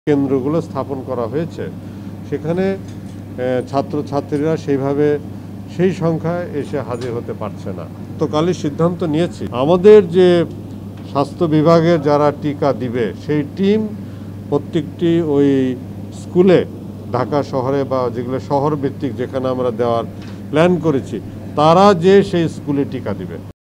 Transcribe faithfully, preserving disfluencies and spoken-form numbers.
কেন্দ্রগুলো স্থাপন করা হয়েছে সেখানে ছাত্রছাত্রীরা সেইভাবে সেই সংখ্যায় এসে হাজির হতে পারছে না। গতকালই সিদ্ধান্ত নিয়েছি আমাদের যে স্বাস্থ্য বিভাগের যারা টিকা দিবে সেই টিম প্রত্যেকটি ওই স্কুলে ঢাকা শহরে বা যেগুলো শহর ভিত্তিক যেখানে আমরা দেওয়ার প্ল্যান করেছি তারা যে সেই স্কুলে টিকা দিবে।